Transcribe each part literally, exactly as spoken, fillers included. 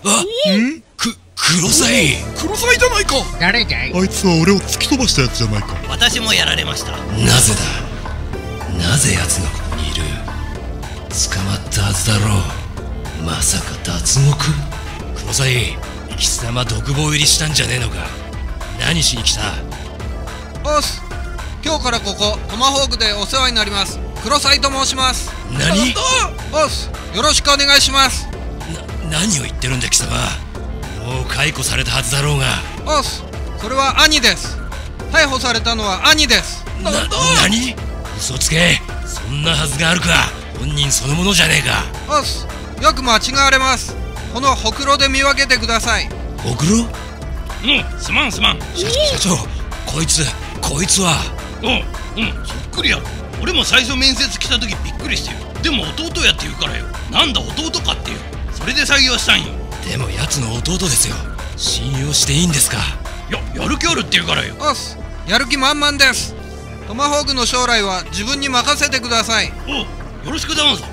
あ、ん？く、黒サイ。 黒サイじゃないか。 誰だい？ あいつは俺を突き飛ばしたやつじゃないか。 私もやられました。 なぜだ、なぜ奴がここにいる。捕まったはずだろう。まさか脱獄。黒サイ、貴様独房入りしたんじゃねえのか。何しに来た。 おっす、今日からここトマホークでお世話になります黒サイと申します。 何？ おっす、よろしくお願いします。 な、何を言ってるんだ貴様。もう解雇されたはずだろうが。 おっす、それは兄です。逮捕されたのは兄です。 な、何？嘘つけ。そんなはずがあるか。本人そのものじゃねえか。 おっす、よく間違われます。このほくろで見分けてください。 ほくろ？ うん、すまんすまん。 社長、こいつこいつは。 うんうん、そっくりやろ。俺も最初面接来た時びっくりしてよ。でも弟やって言うからよ。なんだ弟かってよ。それで採用したんよ。 でも奴の弟ですよ。信用していいんですか。 や、やる気あるって言うからよ。 おっす、やる気満々です。トマホークの将来は自分に任せてください。 おう、よろしく頼むぞ。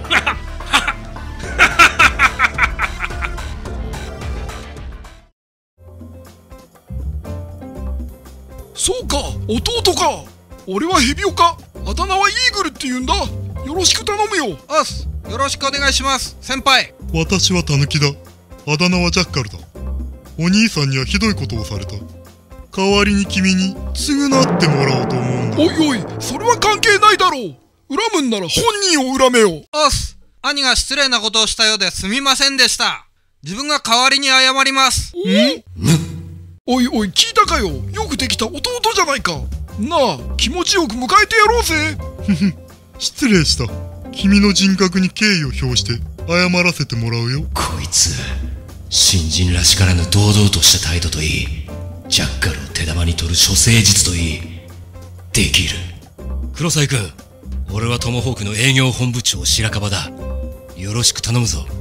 そうか、弟か。俺はヘビオカ、あだ名はイーグルって言うんだ。よろしく頼むよ。おっす、よろしくお願いします先輩。 私はタヌキだ。あだ名はジャッカルだ。お兄さんにはひどいことをされた。代わりに君に償ってもらおうと思うんだ。 おいおい、それは関係ないだろう。恨むんなら本人を恨めよ。おっす、兄が失礼なことをしたようですみませんでした。自分が代わりに謝ります。ん？おいおい、聞いたかよ。よくできた弟じゃないか。なあ、気持ちよく迎えてやろうぜ。 ふふ、失礼した。君の人格に敬意を表して謝らせてもらうよ。 こいつ、新人らしからぬ堂々とした態度といい、ジャッカルを手玉に取る処世術といい、できる。黒サイ君、俺はトモホークの営業本部長白樺だ。よろしく頼むぞ。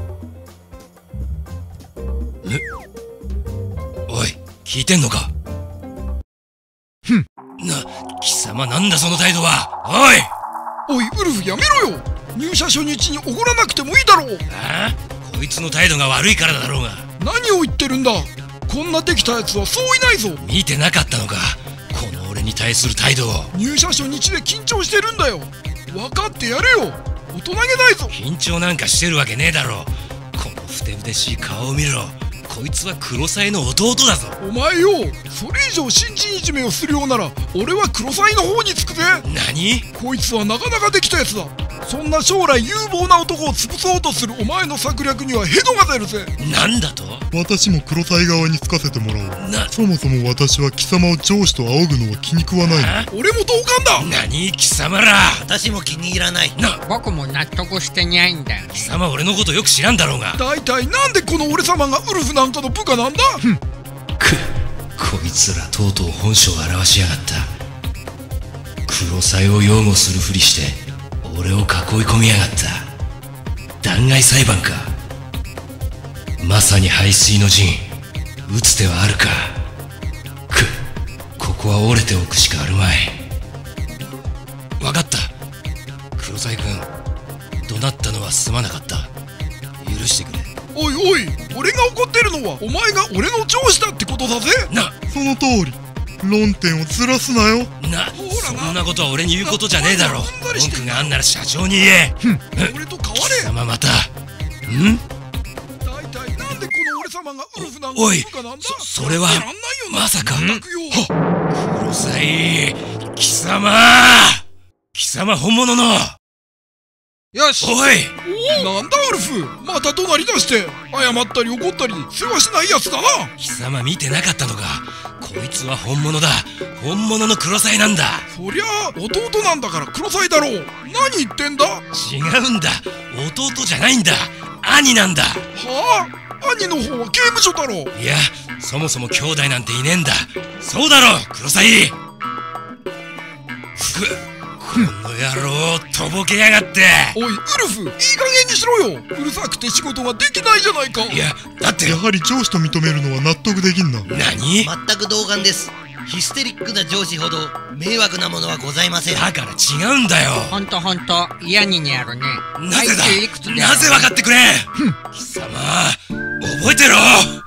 え？おい、聞いてんのか？ ふん。 な、貴様なんだその態度は。おいおい、ウルフやめろよ。入社初日におごらなくてもいいだろう。 ああ、こいつの態度が悪いからだろうが。 何を言ってるんだ。こんなできたやつはそういないぞ。 見てなかったのか、この俺に対する態度を。 入社初日で緊張してるんだよ。分かってやれよ。大人げないぞ。 緊張なんかしてるわけねえだろ。このふてぶてしい顔を見ろ。こいつは黒サイの弟だぞ。 お前よ、それ以上新人いじめをするようなら俺は黒サイの方につくぜ。 何？ こいつはなかなかできたやつだ。そんな将来有望な男を潰そうとするお前の策略にはヘドが出るぜ。 なんだと？ 私も黒サイ側につかせてもらおう。 な、 そもそも私は貴様を上司と仰ぐのは気に食わない。 俺も同感だ。 何？貴様ら。 私も気に入らない。 な、 僕も納得してないんだよね。 貴様俺のことよく知らんだろうが。 だいたいなんでこの俺様がウルフなんかの部下なんだ。 く、こいつらとうとう本性を表しやがった。黒サイを擁護するふりして俺を囲い込みやがった。弾劾裁判か。まさに背水の陣。打つ手はあるか。く、ここは折れておくしかあるまい。わかった。黒サイ君、怒鳴ったのはすまなかった。許してくれ。 おいおい、俺が怒ってるのはお前が俺の上司だってことだぜ。 な、 その通り。論点をずらすなよ。 な、そんなことは俺に言うことじゃねえだろ。 な文句があんなら社長に言え。 俺と変われ。 貴様また。ん？ だいたいなんでこの俺様がウルフなんかおい、 部下なんだ。 そ、それはやらんないよな。 まさか。 全くよ。 黒サイ、貴様貴様本物の。 よし。 おい、 なんだウルフ、また怒鳴り出して謝ったり怒ったり世話しないやつだな。 貴様見てなかったのか。こいつは本物だ。本物の黒サイなんだ。 そりゃあ弟なんだから黒サイだろう。何言ってんだ。 違うんだ。弟じゃないんだ。兄なんだ。 はあ、兄の方は刑務所だろう。 いや、そもそも兄弟なんていねえんだ。そうだろ黒サイ。く、この野郎、とぼけやがって。 おいウルフ、いい加減にしろよ。うるさくて仕事ができないじゃないか。 いや、だってやはり上司と認めるのは納得できんな。 何？ 全く同感です。ヒステリックな上司ほど迷惑なものはございません。 だから違うんだよ。 ほんとほんと嫌になるね。 なぜだ。 階級いくつでなぜ分かってくれ。貴様、 覚えてろ。